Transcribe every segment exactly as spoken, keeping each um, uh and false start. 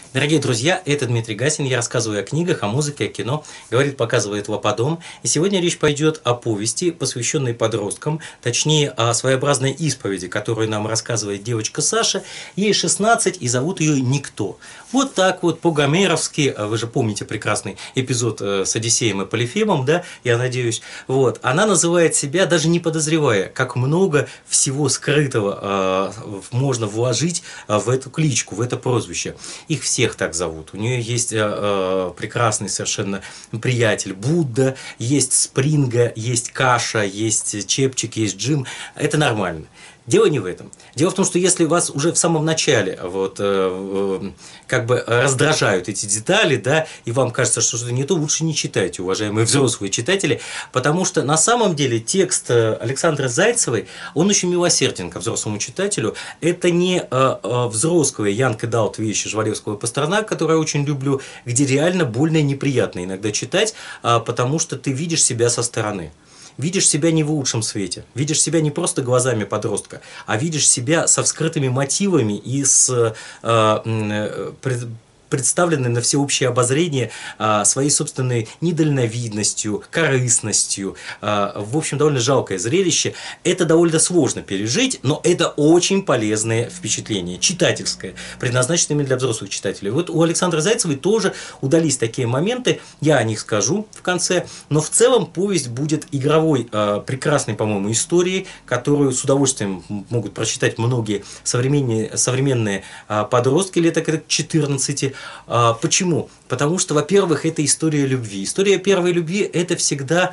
Дорогие друзья, это Дмитрий Гасин, я рассказываю о книгах, о музыке, о кино, говорит, показывает Лаподом. И сегодня речь пойдет о повести, посвященной подросткам, точнее о своеобразной исповеди, которую нам рассказывает девочка Саша. Ей шестнадцать и зовут ее Никто. Вот так вот по-гомеровски, вы же помните прекрасный эпизод с Одиссеем и Полифемом, да, я надеюсь. Вот, она называет себя, даже не подозревая, как много всего скрытого э, можно вложить в эту кличку, в это прозвище. Их все всех так зовут. У нее есть э, прекрасный совершенно приятель Будда, есть Спринга, есть Каша, есть Чепчик, есть Джим. Это нормально. Дело не в этом. Дело в том, что если вас уже в самом начале вот, э, э, как бы раздражают эти детали, да, и вам кажется, что что-то не то, лучше не читайте, уважаемые взрослые читатели, потому что на самом деле текст Александры Зайцевой, он очень милосерден ко взрослому читателю. Это не э, э, взрослые Янка Далт вещи Жвалевского и Пастернака, которые я очень люблю, где реально больно и неприятно иногда читать, э, потому что ты видишь себя со стороны. Видишь себя не в лучшем свете, видишь себя не просто глазами подростка, а видишь себя со вскрытыми мотивами и с э, пред, представленной на всеобщее обозрение э, своей собственной недальновидностью, корыстностью. Э, в общем, довольно жалкое зрелище. Это довольно сложно пережить, но это очень полезное впечатление, читательское, предназначенное именно для взрослых читателей. Вот у Александры Зайцевой тоже удались такие моменты, я о них скажу в конце, но в целом повесть будет игровой, э, прекрасной, по-моему, историей, которую с удовольствием могут прочитать многие современные, современные э, подростки лет к четырнадцати. Почему? Потому что, во-первых, это история любви. История первой любви – это всегда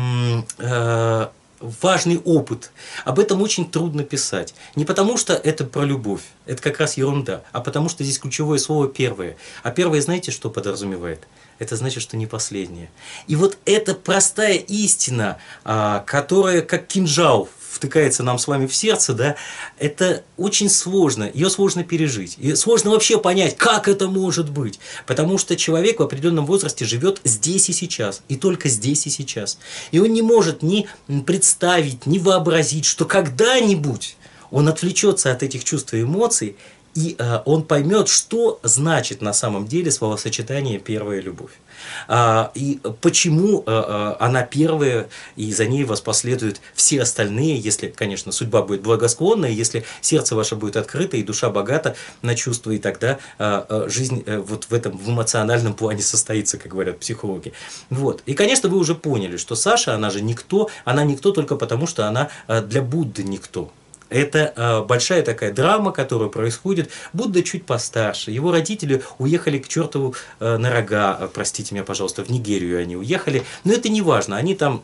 э, важный опыт. Об этом очень трудно писать. Не потому, что это про любовь, это как раз ерунда, а потому, что здесь ключевое слово «первое». А первое, знаете, что подразумевает? Это значит, что не последнее. И вот эта простая истина, которая как кинжал втыкается нам с вами в сердце, да, это очень сложно, ее сложно пережить. И сложно вообще понять, как это может быть. Потому что человек в определенном возрасте живет здесь и сейчас, и только здесь и сейчас. И он не может ни представить, ни вообразить, что когда-нибудь он отвлечется от этих чувств и эмоций, и э, он поймет, что значит на самом деле словосочетание «первая любовь». А, и почему а, она первая, и за ней воспоследуют все остальные, если, конечно, судьба будет благосклонная, если сердце ваше будет открыто и душа богата на чувства, и тогда а, жизнь а, вот в этом в эмоциональном плане состоится, как говорят психологи. Вот. И, конечно, вы уже поняли, что Саша, она же никто, она никто только потому, что она а, для Будды никто. Это э, большая такая драма, которая происходит. Будда чуть постарше. Его родители уехали к чертову э, на рога, простите меня, пожалуйста, в Нигерию они уехали. Но это не важно, они там...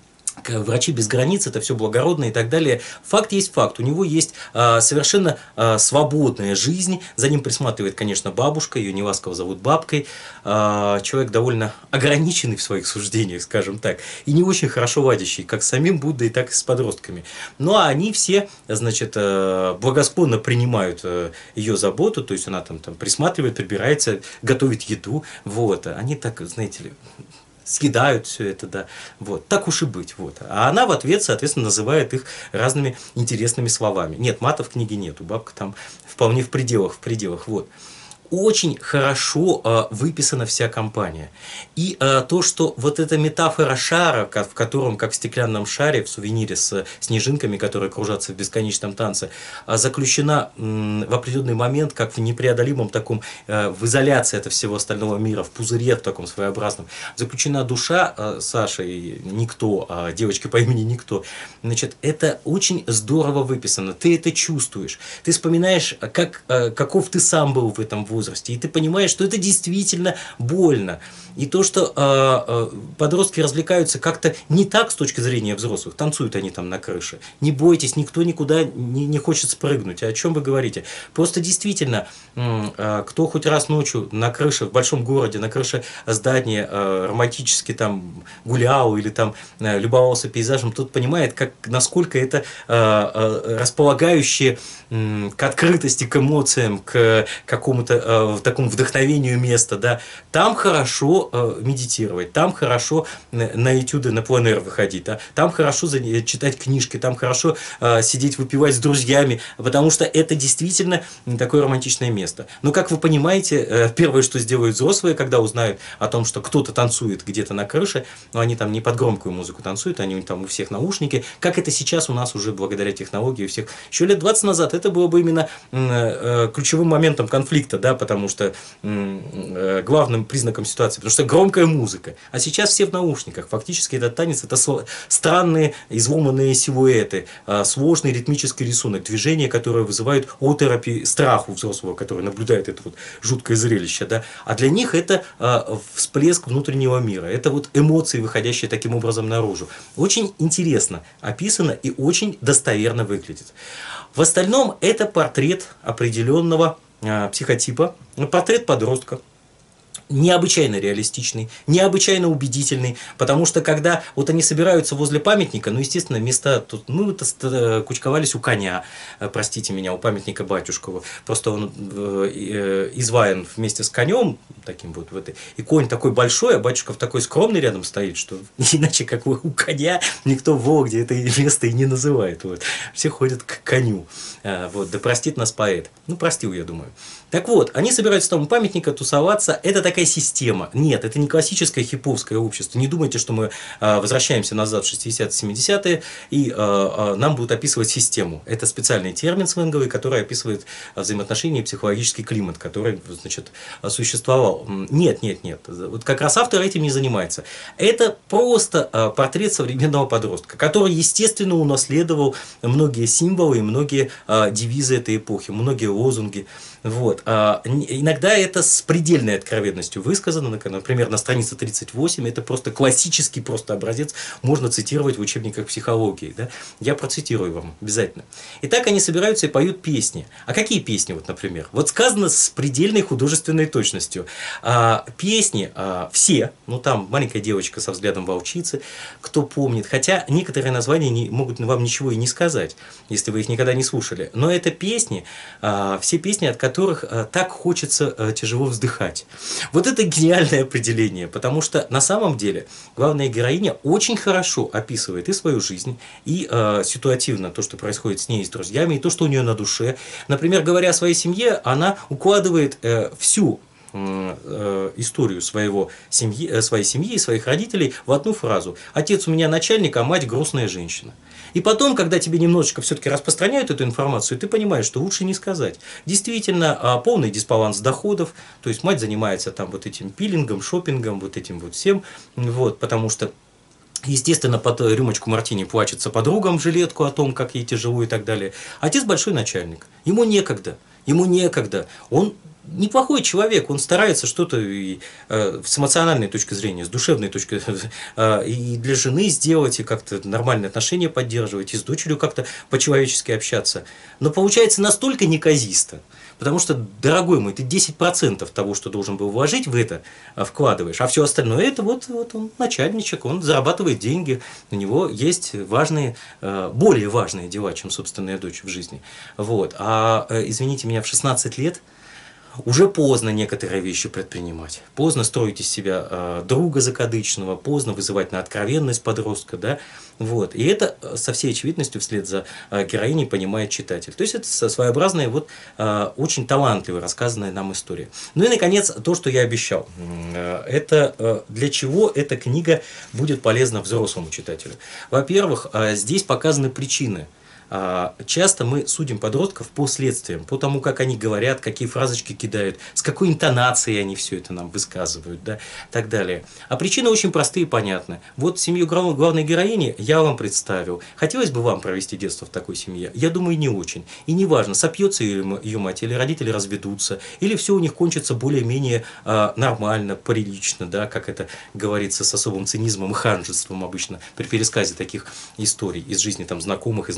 Врачи без границ, это все благородно и так далее. Факт есть факт. У него есть а, совершенно а, свободная жизнь. За ним присматривает, конечно, бабушка. Ее неласково зовут бабкой. А, человек довольно ограниченный в своих суждениях, скажем так. И не очень хорошо ладящий, как с самим Буддой, так и с подростками. Ну, а они все, значит, благосклонно принимают ее заботу. То есть, она там, там присматривает, прибирается, готовит еду. Вот. Они так, знаете ли... съедают все это, да, вот, так уж и быть, вот. А она в ответ, соответственно, называет их разными интересными словами. Нет, мата в книге нету, бабка там вполне в пределах, в пределах, вот. Очень хорошо э, выписана вся компания. И э, то, что вот эта метафора шара, в котором, как в стеклянном шаре, в сувенире с снежинками, которые кружатся в бесконечном танце, э, заключена э, в определенный момент, как в непреодолимом таком, э, в изоляции от всего остального мира, в пузыре в таком своеобразном, заключена душа э, Саши, и Никто, э, девочки по имени Никто. Значит, это очень здорово выписано. Ты это чувствуешь. Ты вспоминаешь, как, э, каков ты сам был в этом возрасте. И ты понимаешь, что это действительно больно. И то, что э, э, подростки развлекаются как-то не так с точки зрения взрослых, танцуют они там на крыше. Не бойтесь, никто никуда не, не хочет спрыгнуть. О чем вы говорите? Просто действительно, э, кто хоть раз ночью на крыше, в большом городе, на крыше здания э, романтически там гулял или там э, любовался пейзажем, тот понимает, как, насколько это э, э, располагающее э, к открытости, к эмоциям, к какому-то э, в таком вдохновению место, да, там хорошо э, медитировать, там хорошо на, на этюды на пленэр выходить, да, там хорошо за, читать книжки, там хорошо э, сидеть выпивать с друзьями, потому что это действительно такое романтичное место. Но, как вы понимаете, э, первое, что сделают взрослые, когда узнают о том, что кто-то танцует где-то на крыше, но они там не под громкую музыку танцуют, они там у всех наушники, как это сейчас у нас уже благодаря технологии у всех. Еще лет двадцать назад это было бы именно э, э, ключевым моментом конфликта, да, потому что э, главным признаком ситуации, потому что громкая музыка. А сейчас все в наушниках. Фактически этот танец — это странные изломанные силуэты, э, сложный ритмический рисунок, движения, которые вызывают оторопь, страх у взрослого, который наблюдает это вот жуткое зрелище, да. А для них это э, всплеск внутреннего мира, это вот эмоции, выходящие таким образом наружу. Очень интересно описано и очень достоверно выглядит. В остальном это портрет определенного э, психотипа, портрет подростка. Необычайно реалистичный, необычайно убедительный, потому что когда вот они собираются возле памятника, ну, естественно, места тут, ну, это кучковались у коня, простите меня, у памятника батюшкову, просто он э, изваян вместе с конем, таким вот, вот, и конь такой большой, а батюшков такой скромный рядом стоит, что иначе как у коня никто в Вологде это место и не называет, вот. Все ходят к коню, вот, да простит нас поэт, ну, простил, я думаю. Так вот, они собираются там у памятника тусоваться, это такая система. Нет, это не классическое хиповское общество. Не думайте, что мы э, возвращаемся назад в шестидесятые, семидесятые и э, э, нам будут описывать систему. Это специальный термин сленговый, который описывает взаимоотношения и психологический климат, который, значит, существовал. Нет, нет, нет. Вот как раз автор этим не занимается. Это просто э, портрет современного подростка, который, естественно, унаследовал многие символы и многие э, девизы этой эпохи, многие лозунги. Вот. А, иногда это с предельной откровенностью высказано, например, на странице тридцать восемь, это просто классический просто образец, можно цитировать в учебниках психологии. Да? Я процитирую вам обязательно. Итак, они собираются и поют песни. А какие песни, вот, например? Вот сказано с предельной художественной точностью. А, песни а, все, ну там маленькая девочка со взглядом волчицы, кто помнит, хотя некоторые названия не, могут вам ничего и не сказать, если вы их никогда не слушали, но это песни, а, все песни, от которых которых э, так хочется э, тяжело вздыхать. Вот это гениальное определение, потому что на самом деле главная героиня очень хорошо описывает и свою жизнь, и э, ситуативно то, что происходит с ней и с друзьями, и то, что у нее на душе. Например, говоря о своей семье, она укладывает э, всю историю своего семьи, своей семьи и своих родителей в одну фразу. Отец у меня начальник, а мать грустная женщина. И потом, когда тебе немножечко все-таки распространяют эту информацию, ты понимаешь, что лучше не сказать. Действительно, полный дисбаланс доходов, то есть мать занимается там вот этим пилингом, шопингом, вот этим вот всем, вот, потому что естественно, под рюмочку мартини плачется подругам в жилетку о том, как ей тяжело и так далее. Отец большой начальник, ему некогда, ему некогда, он неплохой человек, он старается что-то и, э, с эмоциональной точки зрения, с душевной точки э, и для жены сделать, и как-то нормальные отношения поддерживать, и с дочерью как-то по-человечески общаться. Но получается настолько неказисто, потому что, дорогой мой, ты десять процентов того, что должен был вложить в это, вкладываешь, а все остальное, это вот, вот он начальничек, он зарабатывает деньги, у него есть важные, э, более важные дела, чем собственная дочь в жизни. Вот. А, э, извините меня, в шестнадцать лет уже поздно некоторые вещи предпринимать. Поздно строить из себя э, друга закадычного, поздно вызывать на откровенность подростка. Да? Вот. И это со всей очевидностью вслед за э, героиней понимает читатель. То есть это своеобразная, вот, э, очень талантливая рассказанная нам история. Ну и, наконец, то, что я обещал. Э, это э, для чего эта книга будет полезна взрослому читателю. Во-первых, э, здесь показаны причины. Часто мы судим подростков по следствиям, по тому, как они говорят, какие фразочки кидают, с какой интонацией они все это нам высказывают, да, и так далее. А причины очень простые и понятны. Вот семью главной героини я вам представил. Хотелось бы вам провести детство в такой семье? Я думаю, не очень. И неважно, сопьется ее мать, или родители разведутся, или все у них кончится более-менее э, нормально, прилично, да, как это говорится с особым цинизмом и ханжеством обычно при пересказе таких историй из жизни там, знакомых и знакомых знакомых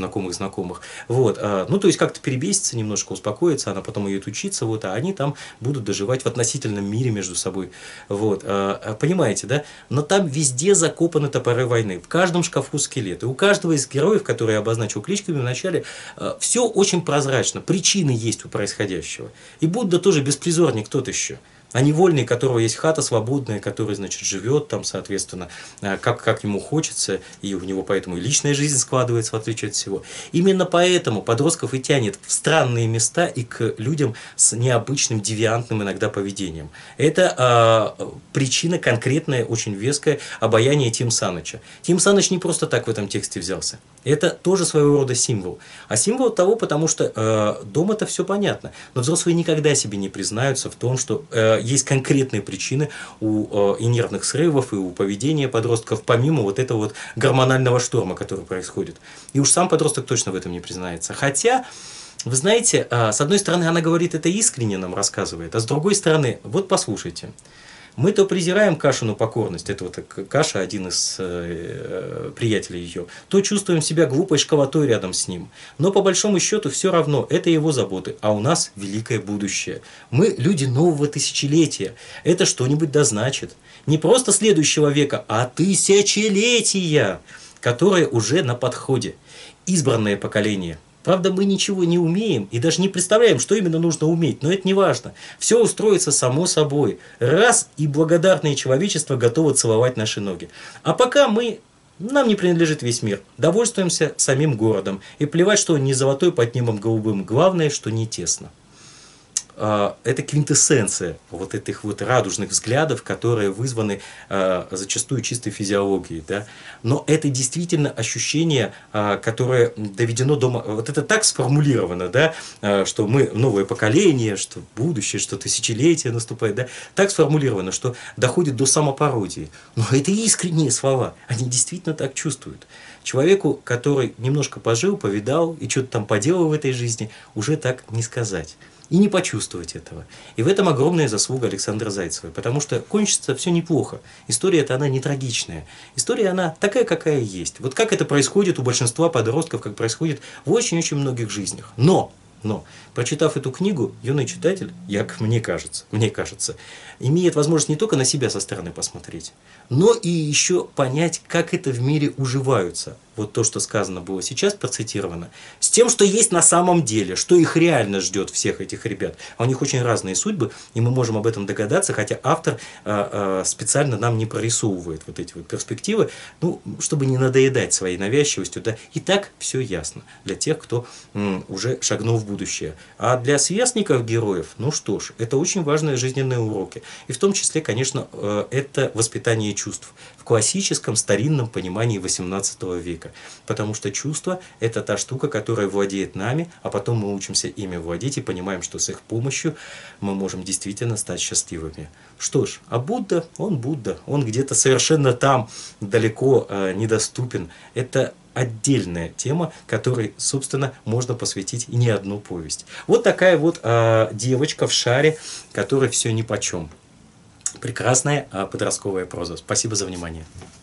знакомых. Вот, а, ну, то есть как-то перебесится, немножко успокоится, она потом идет учиться, вот, а они там будут доживать в относительном мире между собой. Вот, а, понимаете, да? Но там везде закопаны топоры войны, в каждом шкафу скелет. И у каждого из героев, которые я обозначил кличками в начале, все очень прозрачно, причины есть у происходящего. И Будда тоже беспризорник тот еще. А невольный, у которого есть хата свободная, который, значит, живет там, соответственно, как, как ему хочется, и у него поэтому и личная жизнь складывается, в отличие от всего. Именно поэтому подростков и тянет в странные места и к людям с необычным, девиантным иногда поведением. Это а, причина конкретная, очень веская, обаяние Тим Саныча. Тим Саныч не просто так в этом тексте взялся. Это тоже своего рода символ. А символ того, потому что э, дома-то все понятно. Но взрослые никогда себе не признаются в том, что э, есть конкретные причины у э, и нервных срывов, и у поведения подростков, помимо вот этого вот гормонального шторма, который происходит. И уж сам подросток точно в этом не признается. Хотя, вы знаете, э, с одной стороны, она говорит это искренне, нам рассказывает, а с другой стороны, вот послушайте. Мы то презираем Кашину покорность, это вот Каша, один из э, приятелей ее, то чувствуем себя глупой школотой рядом с ним. Но по большому счету все равно, это его заботы, а у нас великое будущее. Мы люди нового тысячелетия, это что-нибудь да значит. Не просто следующего века, а тысячелетия, которое уже на подходе. Избранное поколение. Правда, мы ничего не умеем и даже не представляем, что именно нужно уметь, но это не важно. Все устроится само собой. Раз, и благодарное человечество готово целовать наши ноги. А пока мы, нам не принадлежит весь мир, довольствуемся самим городом. И плевать, что он не золотой под небом голубым, главное, что не тесно. Это квинтэссенция вот этих вот радужных взглядов, которые вызваны э, зачастую чистой физиологией. Да? Но это действительно ощущение, э, которое доведено до... Вот это так сформулировано, да? э, что мы новое поколение, что будущее, что тысячелетие наступает. Да? Так сформулировано, что доходит до самопародии. Но это искренние слова, они действительно так чувствуют. Человеку, который немножко пожил, повидал и что-то там поделал в этой жизни, уже так не сказать. И не почувствовать этого. И в этом огромная заслуга Александры Зайцевой, потому что кончится все неплохо. История-то она не трагичная. История она такая, какая есть. Вот как это происходит у большинства подростков, как происходит в очень-очень многих жизнях. Но, но, прочитав эту книгу, юный читатель, я, как мне кажется, мне кажется, имеет возможность не только на себя со стороны посмотреть, но и еще понять, как это в мире уживаются. Вот то, что сказано было сейчас, процитировано, с тем, что есть на самом деле, что их реально ждет всех этих ребят. А у них очень разные судьбы, и мы можем об этом догадаться, хотя автор э, э, специально нам не прорисовывает вот эти вот перспективы, ну, чтобы не надоедать своей навязчивостью. Да? И так все ясно для тех, кто м, уже шагнул в будущее. А для сверстников героев, ну что ж, это очень важные жизненные уроки. И в том числе, конечно, э, это воспитание чувств в классическом старинном понимании восемнадцатого века. Потому что чувство – это та штука, которая владеет нами, а потом мы учимся ими владеть и понимаем, что с их помощью мы можем действительно стать счастливыми. Что ж, а Будда, он Будда, он где-то совершенно там, далеко э, недоступен. Это отдельная тема, которой, собственно, можно посвятить и не одну повесть. Вот такая вот э, девочка в шаре, которой все нипочем. Прекрасная э, подростковая проза. Спасибо за внимание.